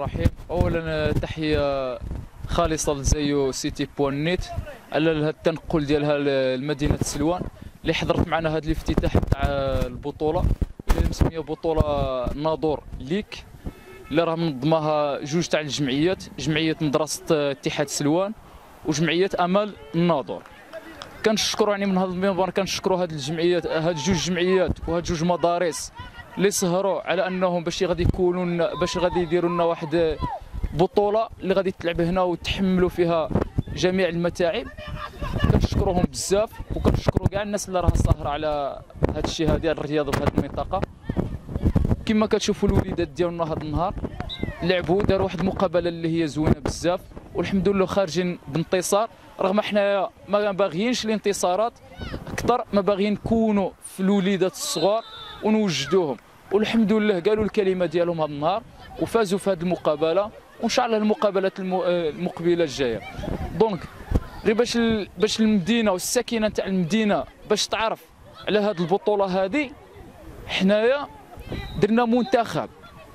الرحيم. اولا تحيه خالصه لزيو سيتي بوان نيت على هذا التنقل ديالها لمدينه سلوان اللي حضرت معنا هذا الافتتاح تاع البطوله اللي مسميه بطوله ناظور ليك اللي راه منظماها جوج تاع الجمعيات، جمعيه مدرسه اتحاد سلوان وجمعيه امل الناظور. كنشكروا يعني من هذا المنبر كنشكروا هذه الجمعيات، هاد جوج جمعيات وهاد جوج مدارس اللي سهروا على انهم باش غادي يكونوا باش غادي يديروا لنا واحد بطوله اللي غادي تلعب هنا وتحملوا فيها جميع المتاعب. كنشكروهم بزاف وكنشكروا كاع الناس اللي راه ساهره على هذا الشيء هذا الرياضه في هذه المنطقه. كما كتشوفوا الوليدات ديالنا هذا النهار لعبوا، داروا واحد المقابله اللي هي زوينه بزاف والحمد لله خارجين بانتصار، رغم حنايا ما باغيينش الانتصارات اكثر، ما باغيين نكونوا في الوليدات الصغار ونوجدوهم، والحمد لله قالوا الكلمه ديالهم هذا النهار وفازوا في هذه المقابله، وان شاء الله المقابلات المقبله الجايه. دونك غير باش المدينه والساكنه تاع المدينه باش تعرف على هذه البطوله هذه، حنايا درنا منتخب.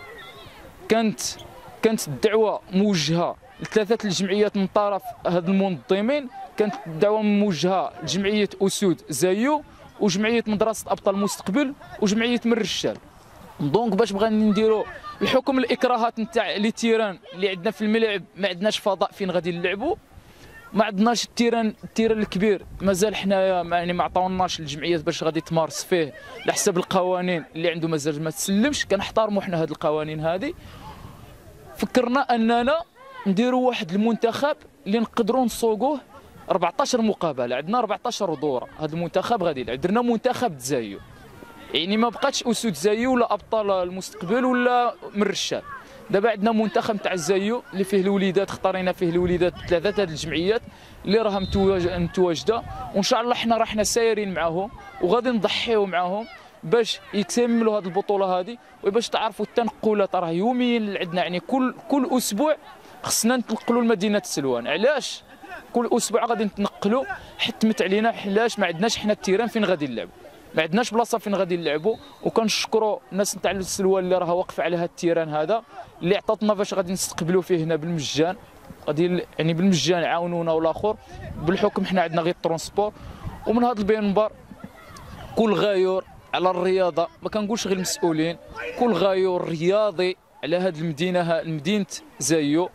كانت الدعوه موجهه لثلاثه الجمعيات من طرف هاد المنظمين، كانت الدعوه موجهه لجمعيه اسود زايو وجمعيه مدرسه ابطال المستقبل وجمعيه من الرشال. دونك باش بغينا نديروا الحكم الاكراهات نتاع لي تيران اللي عندنا في الملعب، ما عندناش فضاء فين غادي نلعبوا، ما عندناش التيران الكبير مازال حنايا يعني ما عطاوناش الجمعيات باش غادي تمارس فيه على حسب القوانين اللي عنده مازال ما تسلمش. كنحترموا حنا هاد القوانين هذه. فكرنا اننا نديروا واحد المنتخب اللي نقدروا نسوقوه 14 مقابله، عندنا 14 دوره هذا المنتخب غادي يلعب. درنا منتخب تزايو، يعني ما بقاتش اسود زايو ولا ابطال المستقبل ولا من الرشال. دابا عندنا منتخب تاع الزايو اللي فيه الوليدات، اختارينا فيه الوليدات ثلاثه هاد الجمعيات اللي راها متواجده، وان شاء الله حنا راحنا سايرين معاهم وغادي نضحيو معاهم باش يكملوا هذه البطوله هذه، وباش تعرفوا التنقلات راه يوميا اللي عندنا، يعني كل اسبوع خصنا نتنقلوا لمدينه سلوان. علاش كل اسبوع غادي نتنقلوا؟ حتمت علينا علاش ما عندناش حنا التيران فين غادي نلعبوا، ما عندناش بلاصه فين غادي نلعبوا. وكنشكروا الناس نتاع سلوان اللي راها واقفه على هذا التيران هذا اللي عطاتنا باش غادي نستقبلوا فيه هنا بالمجان، غادي يعني بالمجان عاونونا والاخر بالحكم حنا عندنا غير الترونسبور. ومن هذا المنبر كل غايور على الرياضه، ما كنقولش غير المسؤولين، كل غايور رياضي على هذه المدينه مدينه زايو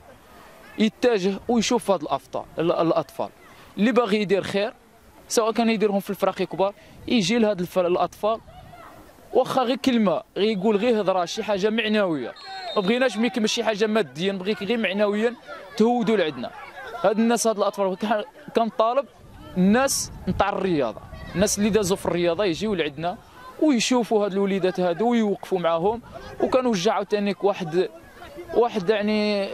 يتجه ويشوف هاد الاطفال اللي باغي يدير خير، سواء كان يديرهم في الفراقي كبار، يجي لهاد الاطفال واخا غير كلمه غير يقول غير هضره شي حاجه معنويه، ما بغيناش ملي شي حاجه ماديا، نبغيك غير معنويا تهودوا لعندنا هاد الناس هاد الاطفال. كنطالب الناس نتاع الرياضه، الناس اللي دازوا في الرياضه يجيو لعندنا ويشوفوا هاد الوليدات هادو ويوقفوا معاهم. وكنوجه عاوتاني واحد يعني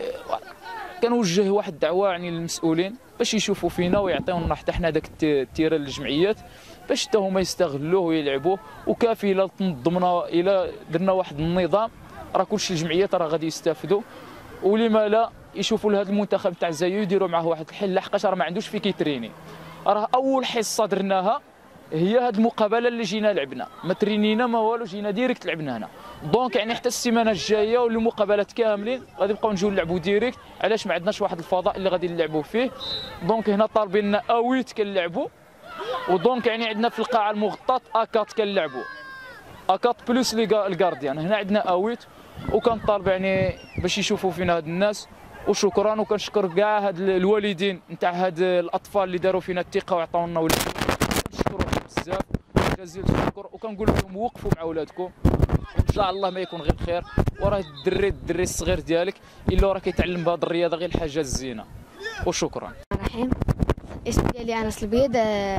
كنوجه واحد الدعوه يعني للمسؤولين باش يشوفوا فينا ويعطيونا حتى حنا داك التيران للجمعيات باش حتى هما يستغلوه ويلعبوه. وكافي الا تنظمنا الا درنا واحد النظام راه كلشي الجمعيات راه غادي يستافدوا. ولما لا يشوفوا لهذا المنتخب تاع زايو يديروا معاه واحد الحل، لحقاش راه ما عندوش في كيتريني. راه اول حصه درناها هي هذه المقابله اللي جينا لعبنا، ما ترينينا ما والو، جينا ديريكت لعبنا هنا. دونك يعني حتى السيمانه الجايه والمقابلات كاملين غادي نبقاو نجيو نلعبوا ديريكت. علاش؟ ما عندناش واحد الفضاء اللي غادي نلعبوا فيه. دونك هنا طالبين لنا اويت كنلعبوا، ودونك يعني عندنا في القاعه المغطاه اكات كنلعبوا، اكات بلوس الكارديان. هنا عندنا اويت، وكنطالب يعني باش يشوفوا فينا هاد الناس. وشكرا، وكنشكر كاع هاد الوالدين نتاع هاد الاطفال اللي داروا فينا الثقه وعطاونا ولاد، كنشكروهم بزاف جزيل الشكر. وكنقول لهم وقفوا مع ولادكم ان شاء الله ما يكون غير خير. وراه الدري الصغير ديالك الا راه كيتعلم بهذه الرياضه غير الحاجه الزينه. وشكرا. الرحيم، اسمي ديالي انس البيض،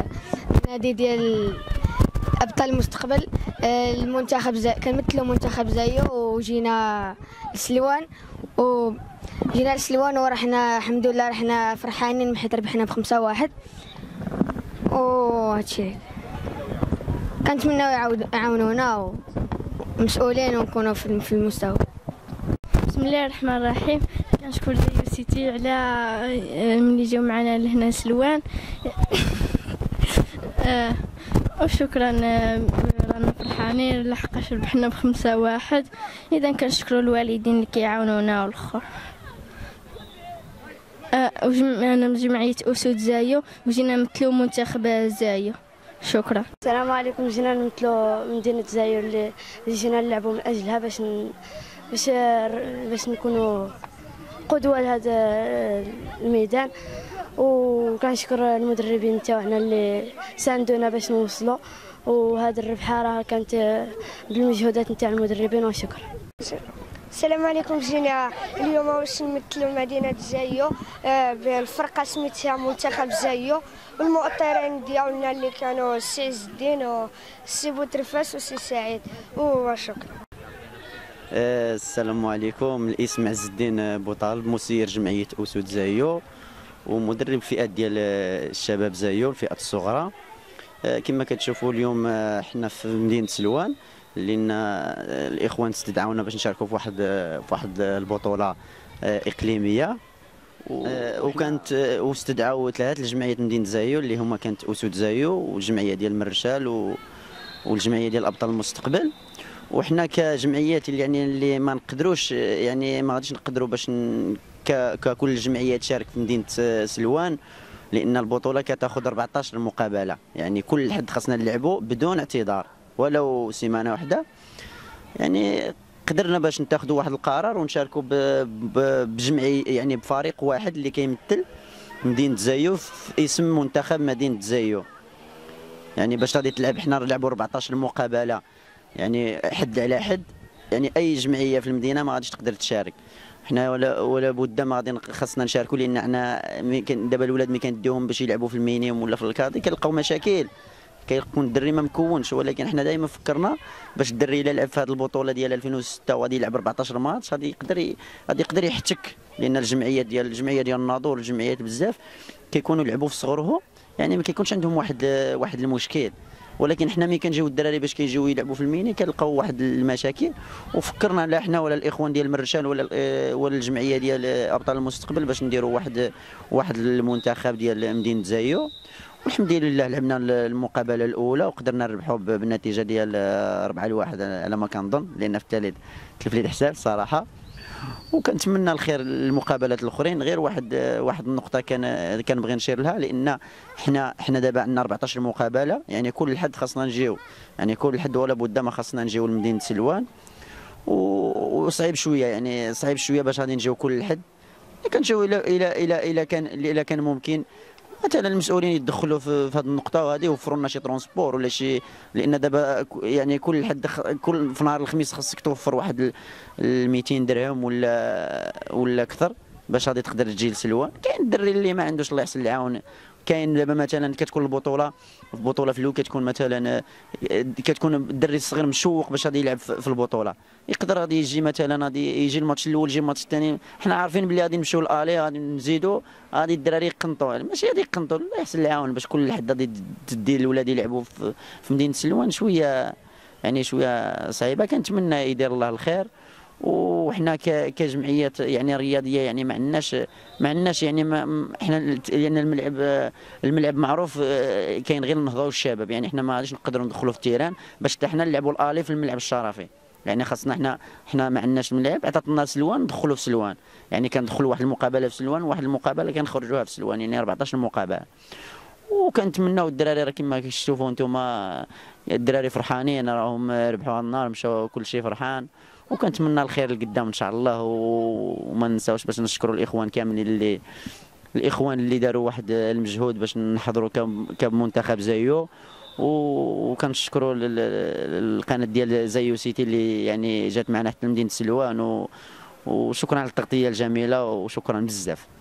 نادي ديال ابطال المستقبل. المنتخب كنمثلوا منتخب زايو، وجينا لسلوان ورحنا الحمد لله رحنا فرحانين حيت ربحنا ب5-1. وهادشي كنتمناو يعاونونا ومسؤولين ونكونوا في المستوى. بسم الله الرحمن الرحيم. كنشكر زايو سيتي على ملي جاو معنا لهنا سلوان، وشكرا رانا فرحانين لحقاش ربحنا ب5-1. اذا كنشكروا الوالدين اللي كيعاونونا والاخر. انا من جمعيه اسود زايو وجينا نمثلوا منتخب زايو. شكرا. السلام عليكم. جينا نمثلوا مدينه زايو اللي جينا نلعبوا من اجلها باش نكونوا قدوه لهذا الميدان. وكنشكر المدربين تاعنا اللي ساندونا باش نوصلوا، وهذه الربحه راه كانت بالمجهودات نتاع المدربين. وشكرا. السلام عليكم. جينا اليوم باش نمثلوا مدينة زايو بالفرقة سميتها منتخب زايو، والمؤطرين ديالنا اللي كانوا السي عز الدين والسي بوترفاس والسي سعيد. وشكرا. السلام عليكم. الاسم عز الدين بوطالب، مسير جمعية أسود زايو ومدرب الفئة ديال الشباب زايو الفئة الصغرى. كما كتشوفوا اليوم حنا في مدينة سلوان، لان الاخوان استدعونا باش نشاركوا في واحد البطوله اقليميه، وكانت واستدعوا 3 الجمعيات مدينه زايو اللي هما كانت اسود زايو والجمعيه ديال مرشال والجمعيه ديال ابطال المستقبل. وحنا كجمعيات اللي ما نقدروش ما غاديش نقدروا باش ككل الجمعيات تشارك في مدينه سلوان، لان البطوله كتاخذ 14 مقابله، يعني كل حد خاصنا نلعبوا بدون اعتذار ولو سيمانه واحده. قدرنا باش نتاخذوا واحد القرار ونشاركوا بجمعي بفريق واحد اللي كيمثل مدينه زايو في اسم منتخب مدينه زايو. باش غادي تلعب، حنا نلعبوا 14 مقابله حد على حد. اي جمعيه في المدينه ما غاديش تقدر تشارك. حنا ولا بد ما غادي خاصنا نشاركوا، لان حنا دابا الولاد ملي كنديوهم باش يلعبوا في المينيوم ولا في الكادي كنلقاو مشاكل، كيكون الدري ما مكونش. ولكن حنا دائما فكرنا باش الدري الا لعب في هذه البطوله ديال 2006 وغادي يلعب 14 ماتش غادي يقدر يحتك، لان الجمعيه ديال الناظور والجمعيات بزاف كيكونوا يلعبوا في صغرهم، ما كيكونش عندهم واحد المشكل. ولكن حنا ملي كنجيو الدراري باش كيجيو يلعبوا في الميني كنلقاو واحد المشاكل. وفكرنا لا حنا ولا الاخوان ديال مرشال ولا الجمعيه ديال ابطال المستقبل باش نديروا واحد المنتخب ديال مدينه زايو. والحمد لله لعبنا المقابله الاولى وقدرنا نربحوا بالنتيجه ديال 4-1 على ما كنظن، لان في الثالث تلف لي الحساب صراحه. وكنتمنى الخير للمقابلات الاخرين. غير واحد النقطه كنبغي نشير لها، لان حنا دابا عندنا 14 مقابله، كل حد خاصنا نجيو، كل حد ولا بد ما خاصنا نجيو لمدينه سلوان. وصعيب شويه صعيب شويه باش غادي نجيو كل حد. كنجيو الى كان ممكن مثلا المسؤولين يدخلوا في هذه النقطه وهذه، يوفروا لنا شي ترونسبور ولا شي، لان دابا كل حد في نهار الخميس خاصك توفر واحد 200 درهم ولا اكثر باش غادي تقدر تجي لسلوان. كاين الدري اللي ما عندوش الله يحسن العون. كاين دابا مثلا كتكون البطوله في الاول كتكون مثلا الدري الصغير مشوق باش غادي يلعب في البطوله، يقدر غادي يجي مثلا غادي يجي الماتش الاول يجي الماتش الثاني. حنا عارفين بلي غادي نمشيو لالي غادي نزيدوا غادي الدراري يقنطوا، ماشي غادي يقنطوا الله يحسن العون باش كل حد غادي تدي الولاد يلعبوا في مدينه سلوان شويه شويه صعيبه. كنتمنى يدير الله الخير. وحنا كجمعيات رياضيه ما عندناش حنا لان الملعب معروف كاين غير نهضوا الشباب، حنا ما غاديش نقدروا ندخلوا في التيران باش حتى حنا نلعبوا الالي في الملعب الشرفي. خاصنا حنا ما عندناش الملعب، عطاتنا سلوان ندخلوا في سلوان، كندخلوا واحد المقابله في سلوان وواحد المقابله كنخرجوها في سلوان، 14 مقابله. وكنتمناو الدراري راه كما كتشوفوا نتوما الدراري فرحانين، راهم ربحوا النار مشاو كل شيء فرحان. وكنتمنى الخير لقدام ان شاء الله. وما ننساوش باش نشكروا الاخوان كاملين اللي داروا واحد المجهود باش نحضروا كمنتخب زايو. وكنشكروا القناه ديال زايو سيتي اللي جات معنا حتى لمدينه سلوان. وشكرا على التغطيه الجميله وشكرا بزاف.